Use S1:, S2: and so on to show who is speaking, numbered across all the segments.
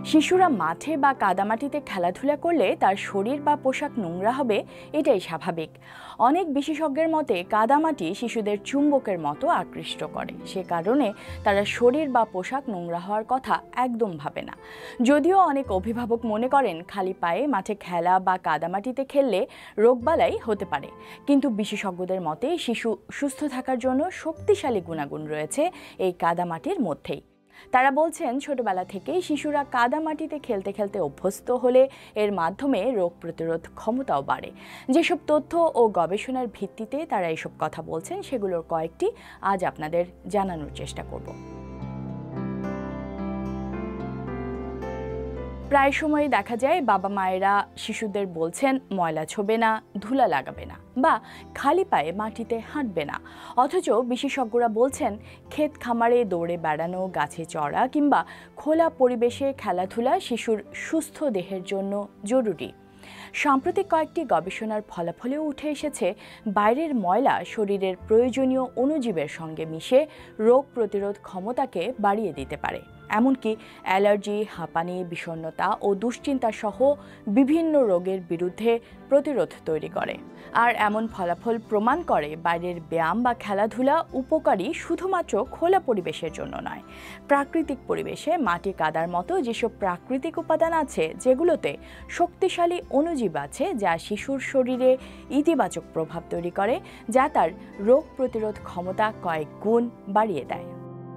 S1: শিশুরা মাঠে বা কাদামাটিতে খেলাধুলা করলে তার শরীর বা পোশাক নোংরা হবে, এটাই স্বাভাবিক। অনেক বিশেষজ্ঞের মতে কাদামাটি শিশুদের চুম্বকের মতো আকৃষ্ট করে, সে কারণে তারা শরীর বা পোশাক নোংরা হওয়ার কথা একদম ভাবে না। যদিও অনেক অভিভাবক মনে করেন খালি পায়ে মাঠে খেলা বা কাদামাটিতে খেললে রোগবালাই হতে পারে, কিন্তু বিশেষজ্ঞদের মতে শিশু সুস্থ থাকার জন্য শক্তিশালী গুণাগুণ রয়েছে এই কাদামাটির মধ্যেই। তারা বলছেন ছোটবেলা থেকেই শিশুরা কাদামাটিতে খেলতে খেলতে অভ্যস্ত হলে এর মাধ্যমে রোগ প্রতিরোধ ক্ষমতাও বাড়ে। যেসব তথ্য ও গবেষণার ভিত্তিতে তারা এসব কথা বলছেন সেগুলোর কয়েকটি আজ আপনাদের জানানোর চেষ্টা করব। প্রায় সময়ই দেখা যায় বাবা মায়েরা শিশুদের বলছেন ময়লা ছোবে না, ধুলা লাগাবে না বা খালি পায়ে মাটিতে হাঁটবে না, অথচ বিশেষজ্ঞরা বলছেন ক্ষেত খামারে দৌড়ে বেড়ানো, গাছে চড়া কিংবা খোলা পরিবেশে খেলাধুলা শিশুর সুস্থ দেহের জন্য জরুরি। সাম্প্রতিক কয়েকটি গবেষণার ফলাফলেও উঠে এসেছে বাইরের ময়লা শরীরের প্রয়োজনীয় অণুজীবের সঙ্গে মিশে রোগ প্রতিরোধ ক্ষমতাকে বাড়িয়ে দিতে পারে, এমনকি অ্যালার্জি, হাঁপানি, বিষণ্ণতা ও দুশ্চিন্তা সহ বিভিন্ন রোগের বিরুদ্ধে প্রতিরোধ তৈরি করে। আর এমন ফলাফল প্রমাণ করে বাইরের ব্যায়াম বা খেলাধুলা উপকারী শুধুমাত্র খোলা পরিবেশের জন্য নয়। প্রাকৃতিক পরিবেশে মাটি, কাদার মতো যেসব প্রাকৃতিক উপাদান আছে যেগুলোতে শক্তিশালী অণুজীব আছে যা শিশুর শরীরে ইতিবাচক প্রভাব তৈরি করে, যা তার রোগ প্রতিরোধ ক্ষমতা কয়েক গুণ বাড়িয়ে দেয়।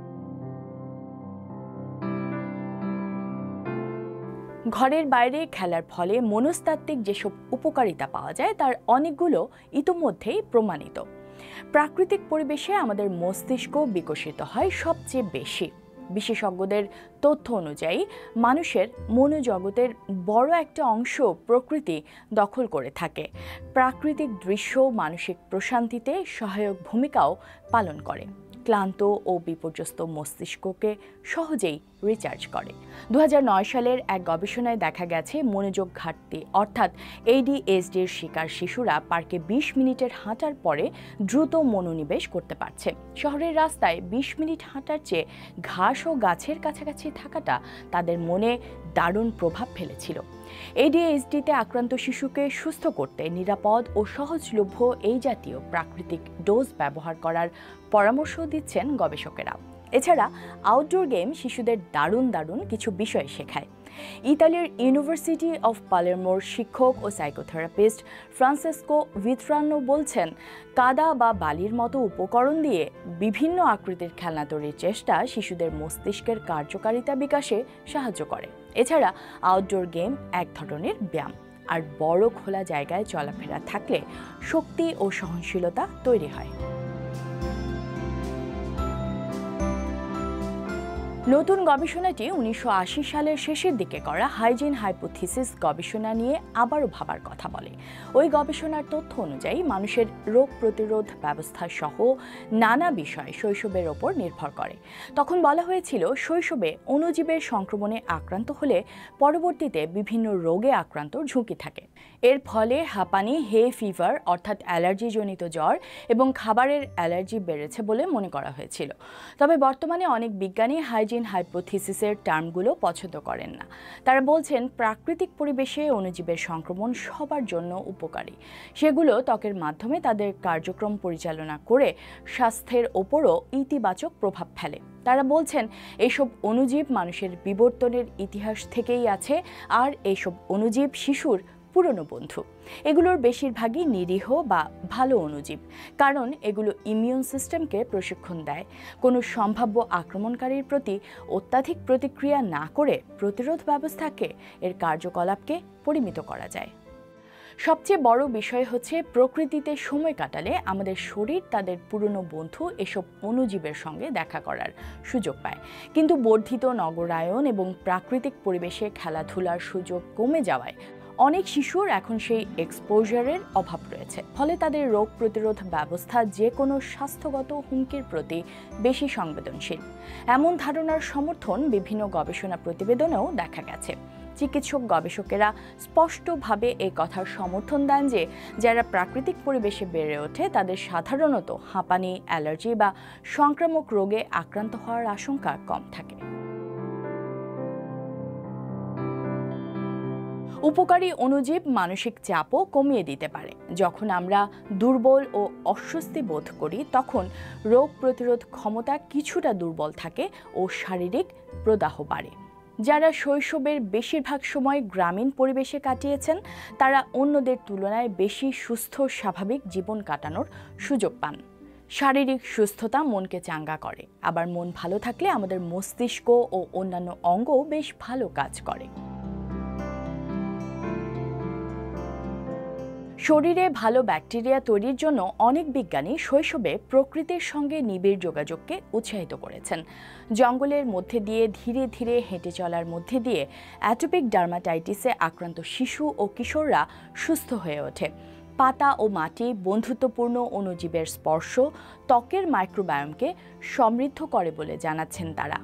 S1: ঘরের বাইরে খেলার ফলে মনস্তাত্ত্বিক যেসব উপকারিতা পাওয়া যায় তার অনেকগুলো ইতোমধ্যেই প্রমাণিত। প্রাকৃতিক পরিবেশে আমাদের মস্তিষ্ক বিকশিত হয় সবচেয়ে বেশি। বিশেষজ্ঞদের তথ্য অনুযায়ী মানুষের মনোজগতের বড় একটা অংশ প্রকৃতি দখল করে থাকে। প্রাকৃতিক দৃশ্য মানসিক প্রশান্তিতে সহায়ক ভূমিকাও পালন করে, ক্লান্ত ও বিপর্যস্ত মস্তিষ্ককে সহজেই রিচার্জ করে। 2009 সালের এক গবেষণায় দেখা গেছে মনোযোগ ঘাটতি অর্থাৎ ADHDর শিকার শিশুরা পার্কে 20 মিনিটের হাঁটার পরে দ্রুত মনোনিবেশ করতে পারছে। শহরের রাস্তায় 20 মিনিট হাঁটার চেয়ে ঘাস ও গাছের কাছাকাছি থাকাটা তাদের মনে দারুণ প্রভাব ফেলেছিল। ADHDতে আক্রান্ত শিশুকে সুস্থ করতে নিরাপদ ও সহজলভ্য এই জাতীয় প্রাকৃতিক ডোজ ব্যবহার করার পরামর্শ দিচ্ছেন গবেষকেরা। এছাড়া আউটডোর গেম শিশুদের দারুণ কিছু বিষয় শেখায়। ইতালির ইউনিভার্সিটি অফ পালেরমোর শিক্ষক ও সাইকোথেরাপিস্ট ফ্রান্সেসকো ভিত্রানো বলছেন, কাদা বা বালির মতো উপকরণ দিয়ে বিভিন্ন আকৃতির খেলনা তৈরির চেষ্টা শিশুদের মস্তিষ্কের কার্যকারিতা বিকাশে সাহায্য করে। এছাড়া আউটডোর গেম এক ধরনের ব্যায়াম, আর বড় খোলা জায়গায় চলাফেরা থাকলে শক্তি ও সহনশীলতা তৈরি হয়। নতুন গবেষণাটি 1980 সালের শেষের দিকে করা হাইজিন হাইপোথিসিস গবেষণা নিয়ে আবারও ভাবার কথা বলে। ওই গবেষণার তথ্য অনুযায়ী মানুষের রোগ প্রতিরোধ ব্যবস্থা সহ নানা বিষয় শৈশবের ওপর নির্ভর করে। তখন বলা হয়েছিল শৈশবে অণুজীবের সংক্রমণে আক্রান্ত হলে পরবর্তীতে বিভিন্ন রোগে আক্রান্তর ঝুঁকি থাকে। এর ফলে হাঁপানি, হে ফিভার অর্থাৎ অ্যালার্জিজনিত জ্বর এবং খাবারের অ্যালার্জি বেড়েছে বলে মনে করা হয়েছিল। তবে বর্তমানে অনেক বিজ্ঞানী হাইজিন হাইপোথিসিসের টার্মগুলো পছন্দ করেন না। তারা বলছেন প্রাকৃতিক পরিবেশে অণুজীবের সংক্রমণ সবার জন্য উপকারী। সেগুলো ত্বকের মাধ্যমে তাদের কার্যক্রম পরিচালনা করে স্বাস্থ্যের ওপরও ইতিবাচক প্রভাব ফেলে। তারা বলছেন এইসব অণুজীব মানুষের বিবর্তনের ইতিহাস থেকেই আছে, আর এইসব অণুজীব শিশুর পুরনো বন্ধু। এগুলোর বেশিরভাগই নিরীহ বা ভালো অণুজীব, কারণ এগুলো ইমিউন সিস্টেমকে প্রশিক্ষণ দেয়। কোনো সম্ভাব্য আক্রমণকারীর প্রতি অত্যাধিক প্রতিক্রিয়া না করে প্রতিরোধ ব্যবস্থাকে, এর কার্যকলাপকে পরিমিত করা যায়। সবচেয়ে বড় বিষয় হচ্ছে প্রকৃতিতে সময় কাটালে আমাদের শরীর তাদের পুরনো বন্ধু এসব অণুজীবের সঙ্গে দেখা করার সুযোগ পায়। কিন্তু বর্ধিত নগরায়ন এবং প্রাকৃতিক পরিবেশে খেলাধুলার সুযোগ কমে যাওয়ায় অনেক শিশুর এখন সেই এক্সপোজারের অভাব রয়েছে। ফলে তাদের রোগ প্রতিরোধ ব্যবস্থা যে কোনো স্বাস্থ্যগত হুমকির প্রতি বেশি সংবেদনশীল। এমন ধারণার সমর্থন বিভিন্ন গবেষণা প্রতিবেদনেও দেখা গেছে। চিকিৎসক গবেষকেরা স্পষ্টভাবে এই কথার সমর্থন দেন যে যারা প্রাকৃতিক পরিবেশে বেড়ে ওঠে তাদের সাধারণত হাঁপানি, অ্যালার্জি বা সংক্রামক রোগে আক্রান্ত হওয়ার আশঙ্কা কম থাকে। উপকারী অণুজীব মানসিক চাপও কমিয়ে দিতে পারে। যখন আমরা দুর্বল ও অস্বস্তি বোধ করি তখন রোগ প্রতিরোধ ক্ষমতা কিছুটা দুর্বল থাকে ও শারীরিক প্রদাহ বাড়ে। যারা শৈশবের বেশিরভাগ সময় গ্রামীণ পরিবেশে কাটিয়েছেন তারা অন্যদের তুলনায় বেশি সুস্থ স্বাভাবিক জীবন কাটানোর সুযোগ পান। শারীরিক সুস্থতা মনকে চাঙ্গা করে, আবার মন ভালো থাকলে আমাদের মস্তিষ্ক ও অন্যান্য অঙ্গও বেশ ভালো কাজ করে। শরীরে ভালো ব্যাকটেরিয়া তৈরির জন্য অনেক বিজ্ঞানী শৈশবে প্রকৃতির সঙ্গে নিবিড় যোগাযোগকে উৎসাহিত করেছেন। জঙ্গলের মধ্যে দিয়ে ধীরে ধীরে হেঁটে চলার মধ্যে দিয়ে অ্যাটোপিক ডার্মাটাইটিসে আক্রান্ত শিশু ও কিশোররা সুস্থ হয়ে ওঠে। পাতা ও মাটি, বন্ধুত্বপূর্ণ অণুজীবের স্পর্শ ত্বকের মাইক্রোবায়োমকে সমৃদ্ধ করে বলে জানাচ্ছেন তারা।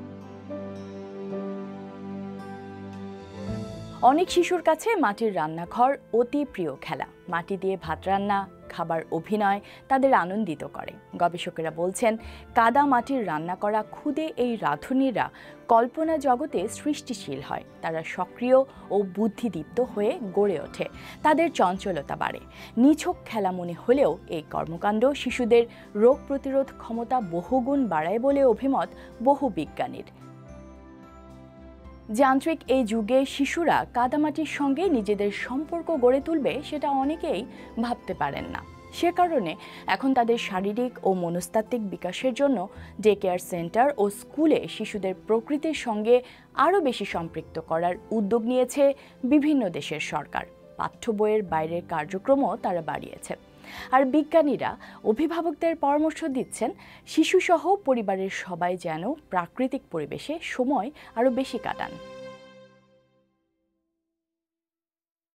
S1: অনেক শিশুর কাছে মাটির রান্নাঘর অতি প্রিয় খেলা। মাটি দিয়ে ভাত রান্না, খাবার অভিনয় তাদের আনন্দিত করে। গবেষকেরা বলছেন, কাদা মাটির রান্না করা খুদে এই রাঁধুনিরা কল্পনা জগতে সৃষ্টিশীল হয়। তারা সক্রিয় ও বুদ্ধিদীপ্ত হয়ে গড়ে ওঠে, তাদের চঞ্চলতা বাড়ে। নিছক খেলা মনে হলেও এই কর্মকাণ্ড শিশুদের রোগ প্রতিরোধ ক্ষমতা বহুগুণ বাড়ায় বলে অভিমত বহু বিজ্ঞানীর। যান্ত্রিক এই যুগে শিশুরা কাদামাটির সঙ্গে নিজেদের সম্পর্ক গড়ে তুলবে সেটা অনেকেই ভাবতে পারেন না। সে কারণে এখন তাদের শারীরিক ও মনস্তাত্ত্বিক বিকাশের জন্য ডে কেয়ার সেন্টার ও স্কুলে শিশুদের প্রকৃতির সঙ্গে আরও বেশি সম্পৃক্ত করার উদ্যোগ নিয়েছে বিভিন্ন দেশের সরকার। পাঠ্য বইয়ের বাইরের কার্যক্রমও তারা বাড়িয়েছে। আর বিজ্ঞানীরা অভিভাবকদের পরামর্শ দিচ্ছেন, শিশুসহ পরিবারের সবাই যেন প্রাকৃতিক পরিবেশে সময় আরও বেশি কাটান।